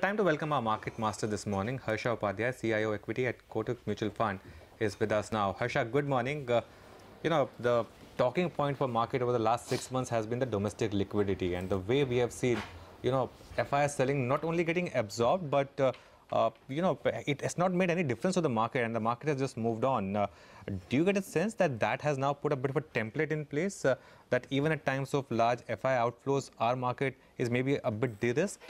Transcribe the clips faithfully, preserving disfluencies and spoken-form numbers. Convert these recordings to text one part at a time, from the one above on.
Time to welcome our market master this morning, Harsha Upadhyaya, C I O Equity at Kotak Mutual Fund, is with us now. Harsha, good morning. Uh, you know, the talking point for market over the last six months has been the domestic liquidity, and the way we have seen, you know, F I S selling not only getting absorbed, but uh, uh, you know, it has not made any difference to the market, and the market has just moved on. Uh, do you get a sense that that has now put a bit of a template in place, uh, that even at times of large F I outflows, our market is maybe a bit de-risked?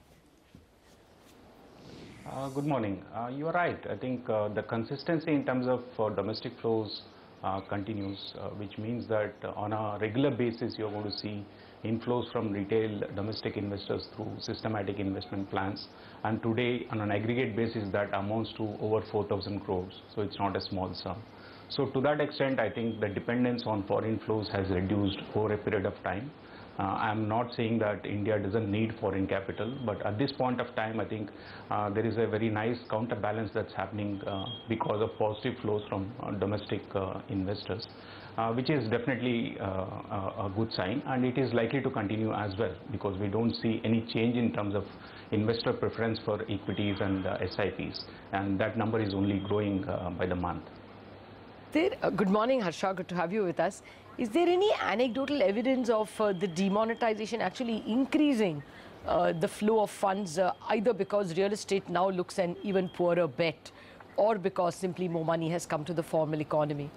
Uh, good morning. Uh, you are right. I think uh, the consistency in terms of uh, domestic flows uh, continues, uh, which means that uh, on a regular basis you are going to see inflows from retail domestic investors through systematic investment plans. And today, on an aggregate basis, that amounts to over four thousand crores. So it's not a small sum. So to that extent, I think the dependence on foreign flows has reduced over a period of time. Uh, I'm not saying that India doesn't need foreign capital, but at this point of time, I think uh, there is a very nice counterbalance that's happening uh, because of positive flows from uh, domestic uh, investors, uh, which is definitely uh, a, a good sign, and it is likely to continue as well because we don't see any change in terms of investor preference for equities and uh, S I Ps, and that number is only growing uh, by the month. There, uh, good morning, Harsha. Good to have you with us. Is there any anecdotal evidence of uh, the demonetization actually increasing uh, the flow of funds, uh, either because real estate now looks an even poorer bet, or because simply more money has come to the formal economy?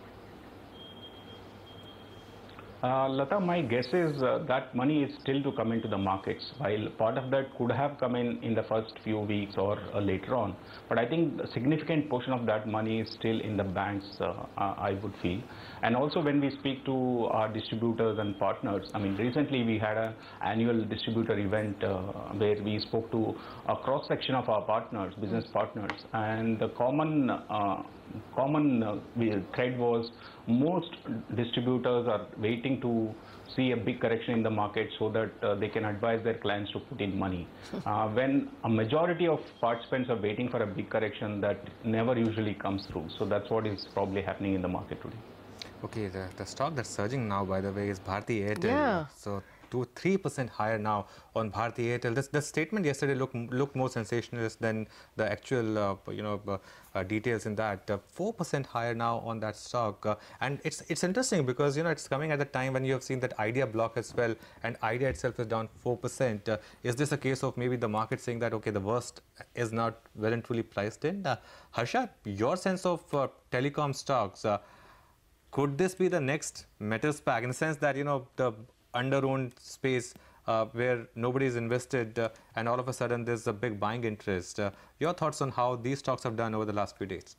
Uh, Lata, my guess is uh, that money is still to come into the markets, while part of that could have come in in the first few weeks or uh, later on. But I think a significant portion of that money is still in the banks, uh, uh, I would feel. And also when we speak to our distributors and partners, I mean, recently we had an annual distributor event uh, where we spoke to a cross-section of our partners, business partners, and the common uh, common uh, thread was most distributors are waiting to see a big correction in the market so that uh, they can advise their clients to put in money. Uh, when a majority of participants are waiting for a big correction, that never usually comes through. So that's what is probably happening in the market today. Okay, the, the stock that's surging now, by the way, is Bharti Airtel. Yeah. So two, three percent higher now on Bharti Airtel. This, the statement yesterday looked looked more sensationalist than the actual, uh, you know, uh, uh, details in that. Uh, four percent higher now on that stock, uh, and it's it's interesting because you know it's coming at the time when you have seen that Idea block as well, and Idea itself is down four percent. Uh, is this a case of maybe the market saying that okay, the worst is not well and truly priced in? Uh, Harsha, your sense of uh, telecom stocks. Uh, Could this be the next metals pack in the sense that, you know, the under-owned space uh, where nobody is invested uh, and all of a sudden there's a big buying interest? Uh, your thoughts on how these stocks have done over the last few days?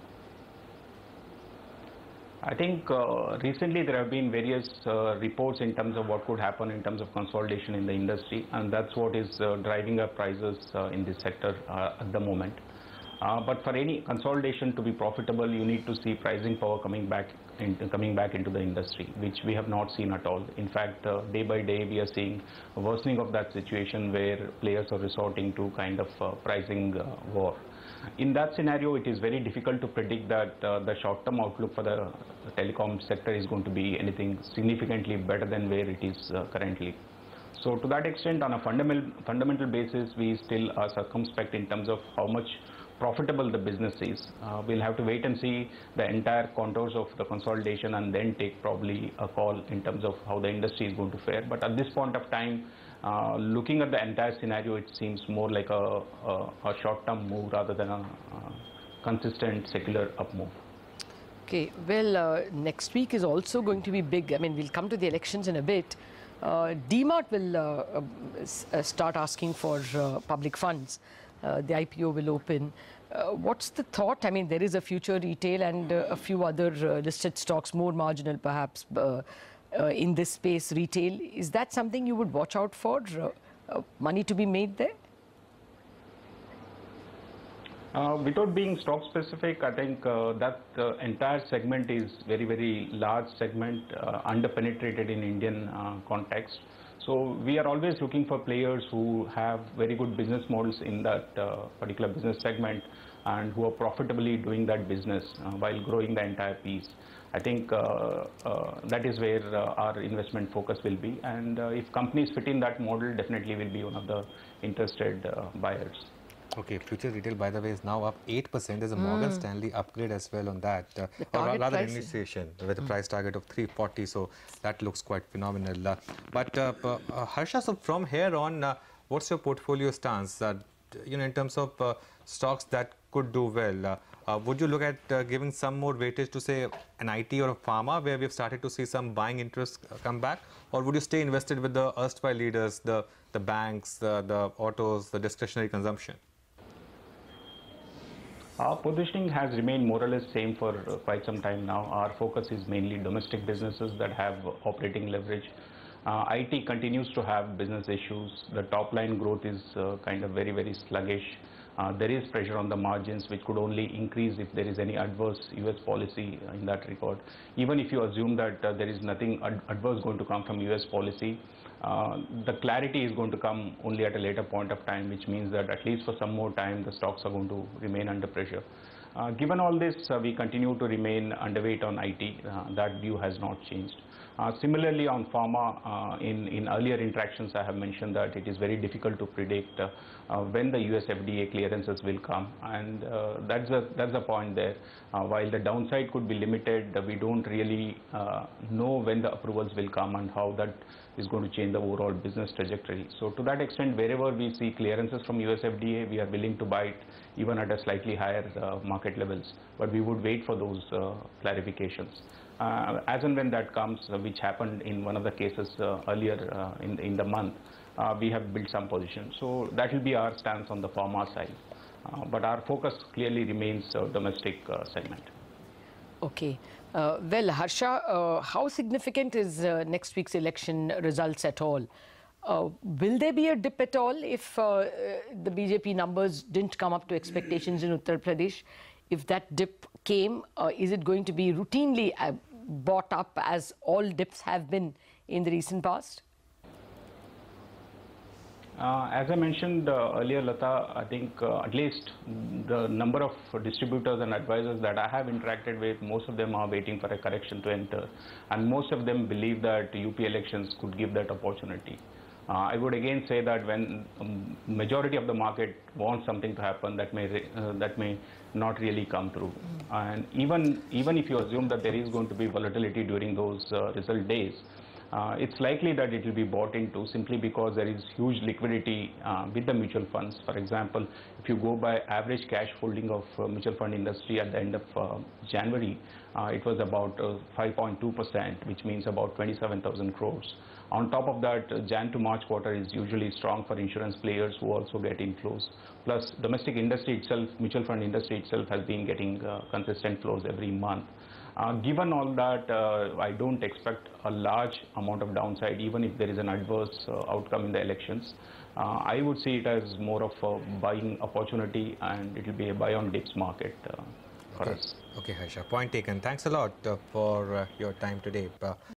I think uh, recently there have been various uh, reports in terms of what could happen in terms of consolidation in the industry, and that's what is uh, driving up prices uh, in this sector uh, at the moment. Uh, but for any consolidation to be profitable, you need to see pricing power coming back in, coming back into the industry, which we have not seen at all. In fact, uh, day by day we are seeing a worsening of that situation where players are resorting to kind of uh, pricing uh, war. In that scenario, it is very difficult to predict that uh, the short-term outlook for the telecom sector is going to be anything significantly better than where it is uh, currently. So to that extent, on a fundamental fundamental basis, we still are circumspect in terms of how much profitable the business is. Uh, we'll have to wait and see the entire contours of the consolidation and then take probably a call in terms of how the industry is going to fare. But at this point of time, uh, looking at the entire scenario, it seems more like a, a, a short-term move rather than a, a consistent secular up move. Okay, well, uh, next week is also going to be big. I mean, we'll come to the elections in a bit. Uh, D MART will uh, uh, start asking for uh, public funds. Uh, the I P O will open. Uh, what's the thought? I mean, there is a future retail and uh, a few other uh, listed stocks, more marginal perhaps, uh, uh, in this space, retail. Is that something you would watch out for? Uh, uh, money to be made there? Uh, without being stock specific, I think uh, that uh, entire segment is very, very large segment, uh, under-penetrated in Indian uh, context. So we are always looking for players who have very good business models in that uh, particular business segment and who are profitably doing that business uh, while growing the entire piece. I think uh, uh, that is where uh, our investment focus will be, and uh, if companies fit in that model, definitely will be one of the interested uh, buyers. Okay, future retail, by the way, is now up eight percent. There's a mm. Morgan Stanley upgrade as well on that, uh, or rather price? initiation with a mm. price target of three forty. So that looks quite phenomenal. Uh, but uh, uh, Harsha, so from here on, uh, what's your portfolio stance? Uh, you know, in terms of uh, stocks that could do well, uh, uh, would you look at uh, giving some more weightage to, say, an I T or a pharma, where we've started to see some buying interest come back, or would you stay invested with the erstwhile leaders, the the banks, uh, the autos, the discretionary consumption? Our positioning has remained more or less same for uh, quite some time now. Our focus is mainly domestic businesses that have operating leverage. Uh, I T continues to have business issues. The top line growth is uh, kind of very, very sluggish. Uh, there is pressure on the margins, which could only increase if there is any adverse U S policy in that regard. Even if you assume that uh, there is nothing ad adverse going to come from U S policy, uh, the clarity is going to come only at a later point of time, which means that at least for some more time, the stocks are going to remain under pressure. Uh, given all this, uh, we continue to remain underweight on I T. Uh, that view has not changed. Uh, similarly, on pharma, uh, in, in earlier interactions, I have mentioned that it is very difficult to predict uh, uh, when the U S F D A clearances will come, and uh, that's the that's the point there. Uh, while the downside could be limited, uh, we don't really uh, know when the approvals will come and how that is going to change the overall business trajectory. So to that extent, wherever we see clearances from U S F D A, we are willing to buy it even at a slightly higher uh, market levels, but we would wait for those uh, clarifications. Uh, as and when that comes, uh, which happened in one of the cases uh, earlier uh, in, in the month, uh, we have built some position. So that will be our stance on the pharma side. Uh, but our focus clearly remains uh, domestic uh, segment. Okay. Uh, well, Harsha, uh, how significant is uh, next week's election results at all? Uh, will there be a dip at all if uh, the B J P numbers didn't come up to expectations in Uttar Pradesh? If that dip came, uh, is it going to be routinely uh, bought up as all dips have been in the recent past? Uh, as I mentioned uh, earlier, Lata, I think uh, at least the number of distributors and advisors that I have interacted with, most of them are waiting for a correction to enter, and most of them believe that U P elections could give that opportunity. Uh, I would again say that when um, majority of the market wants something to happen, that may uh, that may not really come through. Mm. And even even if you assume that there is going to be volatility during those uh, result days, uh, it's likely that it will be bought into simply because there is huge liquidity uh, with the mutual funds. For example, if you go by average cash holding of uh, mutual fund industry at the end of uh, January, uh, it was about uh, five point two percent, which means about twenty-seven thousand crores. On top of that, uh, Jan to March quarter is usually strong for insurance players who also get inflows. Plus, domestic industry itself, mutual fund industry itself has been getting uh, consistent flows every month. Uh, given all that, uh, I don't expect a large amount of downside, even if there is an adverse uh, outcome in the elections. Uh, I would see it as more of a buying opportunity, and it will be a buy on dips market uh, for okay. us. Okay, Harsha, point taken. Thanks a lot uh, for uh, your time today. Uh,